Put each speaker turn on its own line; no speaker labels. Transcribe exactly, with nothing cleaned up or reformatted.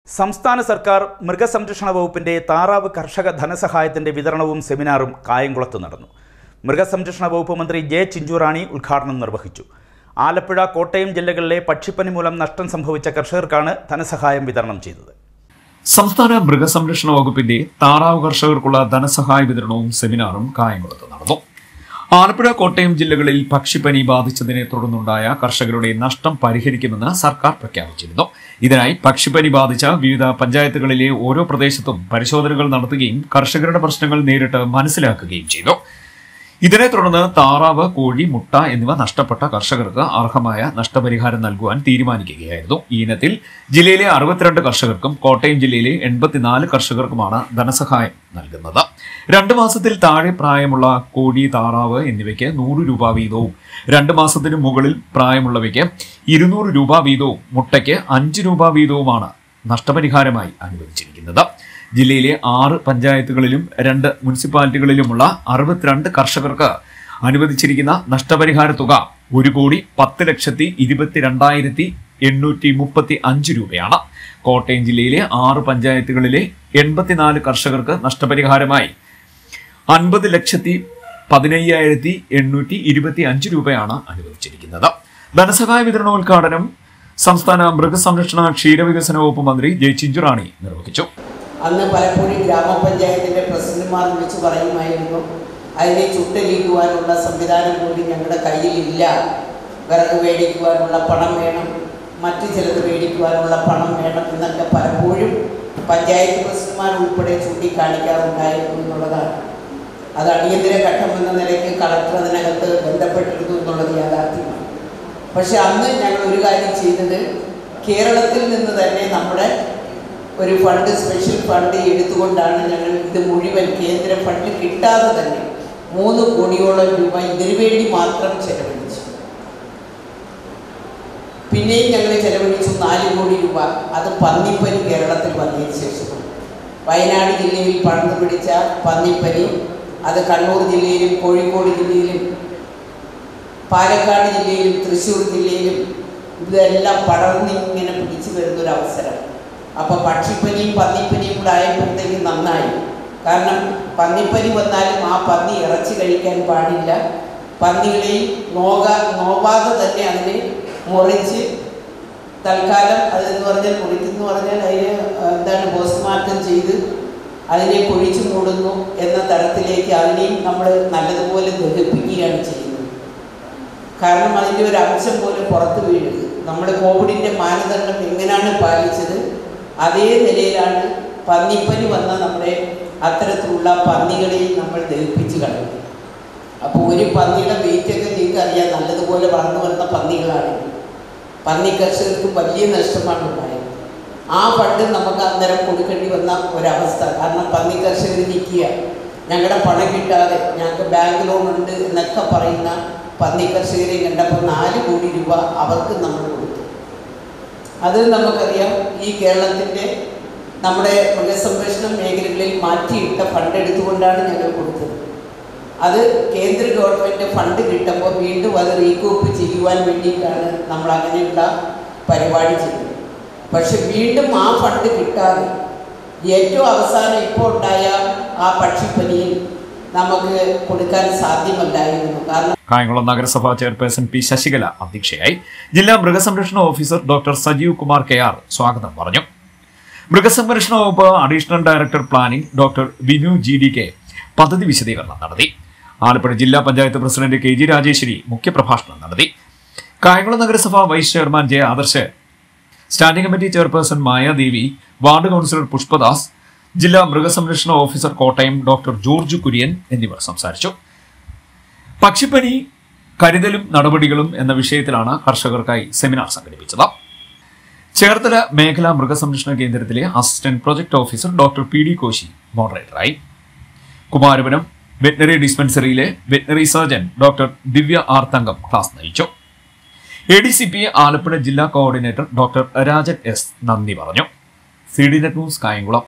സംസ്ഥാന സർക്കാർ മൃഗസംരക്ഷണ വകുപ്പിന്റെ താറാവ് കർഷക ധനസഹായത്തിന്റെ വിതരണവും സെമിനാറും കായംകുളത്ത് നടന്നു. മൃഗസംരക്ഷണ വകുപ്പ് മന്ത്രി ജെ ചിഞ്ചുറാണി ഉദ്ഘാടനം നിർവഹിച്ചു. ആലപ്പുഴ, കോട്ടയം ജില്ലകളിലെ പക്ഷിപ്പനി മൂലം നഷ്ടം സംഭവിച്ച കർഷകർക്കാണ് ധനസഹായം വിതരണം ചെയ്തത്.
സംസ്ഥാന മൃഗസംരക്ഷണ വകുപ്പിന്റെ താറാവ് കർഷകർക്കുള്ള ധനസഹായ വിതരണവും സെമിനാറും കായംകുളത്ത് നടന്നു. ആലപ്പുഴ, കോട്ടയം ജില്ലകളിൽ പക്ഷിപ്പനി ബാധിച്ചതിനെ തുടർന്നുണ്ടായ കർഷകരുടെ നഷ്ടം പരിഹരിക്കുമെന്ന് സർക്കാർ പ്രഖ്യാപിച്ചിരുന്നു. ഇതിനായി പക്ഷിപ്പനി ബാധിച്ച വിവിധ പഞ്ചായത്തുകളിലെ ഓരോ പ്രദേശത്തും പരിശോധനകൾ നടത്തുകയും കർഷകരുടെ പ്രശ്നങ്ങൾ നേരിട്ട് മനസ്സിലാക്കുകയും ചെയ്തു. ഇതിനെ തുടർന്ന് താറാവ്, കോഴി, മുട്ട എന്നിവ നഷ്ടപ്പെട്ട കർഷകർക്ക് അർഹമായ നഷ്ടപരിഹാരം നൽകുവാൻ തീരുമാനിക്കുകയായിരുന്നു. ഈ ഇനത്തിൽ ജില്ലയിലെ അറുപത്തിരണ്ട് കർഷകർക്കും കോട്ടയം ജില്ലയിലെ എൺപത്തിനാല് കർഷകർക്കുമാണ് ധനസഹായം നൽകുന്നത്. രണ്ട് മാസത്തിൽ താഴെ പ്രായമുള്ള കോഴി, താറാവ് എന്നിവയ്ക്ക് നൂറ് രൂപ വീതവും രണ്ട് മാസത്തിന് മുകളിൽ പ്രായമുള്ളവയ്ക്ക് ഇരുന്നൂറ് രൂപ വീതവും മുട്ടയ്ക്ക് അഞ്ച് രൂപ വീതവുമാണ് നഷ്ടപരിഹാരമായി അനുവദിച്ചിരിക്കുന്നത്. ജില്ലയിലെ ആറ് പഞ്ചായത്തുകളിലും രണ്ട് മുനിസിപ്പാലിറ്റികളിലുമുള്ള അറുപത്തിരണ്ട് കർഷകർക്ക് അനുവദിച്ചിരിക്കുന്ന നഷ്ടപരിഹാര തുക ഒരു കോടി പത്ത് ലക്ഷത്തി ഇരുപത്തിരണ്ടായിരത്തി എണ്ണൂറ്റി മുപ്പത്തി അഞ്ച് രൂപയാണ്. കോട്ടയം ജില്ലയിലെ ആറ് പഞ്ചായത്തുകളിലെ എൺപത്തിനാല് കർഷകർക്ക് നഷ്ടപരിഹാരമായി അൻപത് ലക്ഷത്തി പതിനയ്യായിരത്തി എണ്ണൂറ്റി ഇരുപത്തി അഞ്ച് രൂപയാണ് അനുവദിച്ചിരിക്കുന്നത്. ധനസഹായ വിതരണോദ്ഘാടനം സംസ്ഥാന മൃഗസംരക്ഷണ ക്ഷീരവികസന വകുപ്പ് മന്ത്രി ജെ ചിഞ്ചുറാണി നിർവഹിച്ചു.
അന്ന് പലപ്പോഴും ഗ്രാമപഞ്ചായത്തിൻ്റെ പ്രസിഡന്റുമാർ വിളിച്ച് പറയുമായിരുന്നു, അതിനെ ചുട്ടരിക്കുവാനുള്ള സംവിധാനം കൂടി ഞങ്ങളുടെ കയ്യിലില്ല, വിറക് മേടിക്കുവാനുള്ള പണം വേണം, മറ്റു ചിലത് മേടിക്കുവാനുള്ള പണം വേണം എന്നൊക്കെ പലപ്പോഴും പഞ്ചായത്ത് പ്രസിഡന്റുമാർ ഉൾപ്പെടെ ചൂണ്ടിക്കാണിക്കാറുണ്ടായിരുന്നു എന്നുള്ളതാണ്. അത് അടിയന്തര ഘട്ടം എന്ന നിലയ്ക്ക് കളക്ടർ അതിനകത്ത് ബന്ധപ്പെട്ടിരുന്നു എന്നുള്ളത് യാഥാർത്ഥ്യമാണ്. പക്ഷെ അന്ന് ഞങ്ങൾ ഒരു കാര്യം ചെയ്തത്, കേരളത്തിൽ നിന്ന് തന്നെ നമ്മുടെ ഒരു ഫണ്ട്, സ്പെഷ്യൽ ഫണ്ട് എടുത്തുകൊണ്ടാണ് ഞങ്ങൾ ഇത് മുഴുവൻ കേന്ദ്ര ഫണ്ട് കിട്ടാതെ തന്നെ മൂന്ന് കോടിയോളം രൂപ ഇതിനു വേണ്ടി മാത്രം ചെലവഴിച്ചു. പിന്നെയും ഞങ്ങൾ ചെലവഴിച്ചു നാല് കോടി രൂപ. അത് പന്നിപ്പനി കേരളത്തിൽ വന്നതിന് ശേഷമാണ്. വയനാട് ജില്ലയിൽ പടർന്നു പിടിച്ച പന്നിപ്പനി അത് കണ്ണൂർ ജില്ലയിലും കോഴിക്കോട് ജില്ലയിലും പാലക്കാട് ജില്ലയിലും തൃശ്ശൂർ ജില്ലയിലും ഇതെല്ലാം പടർന്നിങ്ങനെ പിടിച്ചു വരുന്നൊരവസരം. അപ്പോൾ പക്ഷിപ്പനിയും പന്നിപ്പനിയും കൂടെ ആയപ്പോഴത്തേക്ക് നന്നായി. കാരണം പന്നിപ്പനി വന്നാലും ആ പന്നി ഇറച്ചി കഴിക്കാൻ പാടില്ല. പന്നികളെയും നോക നോവാതെ തന്നെ അതിനെ മുറിച്ച് തൽക്കാലം അതെന്ന് പറഞ്ഞാൽ മുറിക്കെന്ന് പറഞ്ഞാൽ അതിന് എന്താണ് പോസ്റ്റ്മോർട്ടം ചെയ്ത് അതിനെ പൊഴിച്ചു മൂടുന്നു എന്ന തരത്തിലേക്ക് അതിനെയും നമ്മൾ നല്ലതുപോലെ ദഹിപ്പിക്കുകയാണ് ചെയ്യുന്നത്. കാരണം അതിൻ്റെ ഒരു അംശം പോലും പുറത്ത് വീഴരുത്. നമ്മൾ കോവിഡിൻ്റെ മാനദണ്ഡം എങ്ങനെയാണ് പാലിച്ചത് അതേ നിലയിലാണ് പന്നിപ്പനി വന്ന നമ്മുടെ അത്തരത്തിലുള്ള പന്നികളെയും നമ്മൾ ദഹിപ്പിച്ച് കളയും. അപ്പോൾ ഒരു പന്നിയുടെ വെയിറ്റൊക്കെ നിങ്ങൾക്ക് അറിയാം, നല്ലതുപോലെ വളർന്നു വരുന്ന പന്നികളാണ്. പന്നി കർഷകർക്ക് വലിയ നഷ്ടമാണ് ഉണ്ടായത്. ആ ഫണ്ട് നമുക്ക് അന്നേരം കൊടുക്കേണ്ടി വന്ന ഒരവസ്ഥ. കാരണം പന്നി കർഷകർ നിൽക്കുക, ഞങ്ങളുടെ പണം കിട്ടാതെ ഞങ്ങൾക്ക് ബാങ്ക് ലോൺ ഉണ്ട് എന്നൊക്കെ പറയുന്ന പന്നി കർഷകരെ കണ്ടപ്പോൾ നാല് കോടി രൂപ അവർക്ക് നമ്മൾ കൊടുത്തു. അത് നമുക്കറിയാം, ഈ കേരളത്തിൻ്റെ നമ്മുടെ മൃഗസംരക്ഷണ മേഖലകളിൽ മാറ്റിയിട്ട ഫണ്ട് എടുത്തുകൊണ്ടാണ് ഞങ്ങൾ കൊടുത്തത്. അത് കേന്ദ്ര ഗവൺമെൻറ് ഫണ്ട് കിട്ടുമ്പോൾ വീണ്ടും അത് റീകൂപ്പ് ചെയ്യുവാൻ വേണ്ടിയിട്ടാണ് നമ്മൾ അങ്ങനെയുള്ള പരിപാടി ചെയ്തത്. പക്ഷെ വീണ്ടും ആ ഫണ്ട് കിട്ടാതെ ഏറ്റവും അവസാനം ഇപ്പോൾ ഉണ്ടായ ആ പക്ഷിപ്പനിയിൽ നമുക്ക് കൊടുക്കാൻ സാധ്യമല്ലായിരുന്നു. കാരണം
കായംകുളം നഗരസഭാ ചെയർപേഴ്സൺ പി ശശികല അധ്യക്ഷയായി. ജില്ലാ മൃഗസംരക്ഷണ officer doctor Sajeev Kumar K R സ്വാഗതം പറഞ്ഞു. മൃഗസംരക്ഷണ വകുപ്പ് additional director planning doctor Binu G D K പദ്ധതി വിശദീകരണം നടത്തി. ആലപ്പുഴ ജില്ലാ panchayat president K G Rajeshwari മുഖ്യപ്രഭാഷണം നടത്തി. കായംകുളം നഗരസഭാ vice chairman J Adarsh, standing committee chairperson Mayadevi, ward councillor Pushpadas, ജില്ലാ മൃഗസംരക്ഷണ ഓഫീസർ കോട്ടയം ഡോക്ടർ ജോർജ് കുര്യൻ എന്നിവർ സംസാരിച്ചു. പക്ഷിപ്പനി കരുതലും നടപടികളും എന്ന വിഷയത്തിലാണ് കർഷകർക്കായി സെമിനാർ സംഘടിപ്പിച്ചത്. ചേർത്തല മേഖലാ മൃഗസംരക്ഷണ കേന്ദ്രത്തിലെ assistant project officer doctor P D Koshy മോഡറേറ്ററായി. കുമാരപുരം വെറ്റിനറി ഡിസ്പെൻസറിയിലെ veterinary surgeon doctor Divya R Thankam class നയിച്ചു. A D C P Alappuzha ജില്ലാ കോർഡിനേറ്റർ ഡോക്ടർ രാജൻ എസ് നന്ദി പറഞ്ഞു. C D net news Kayamkulam.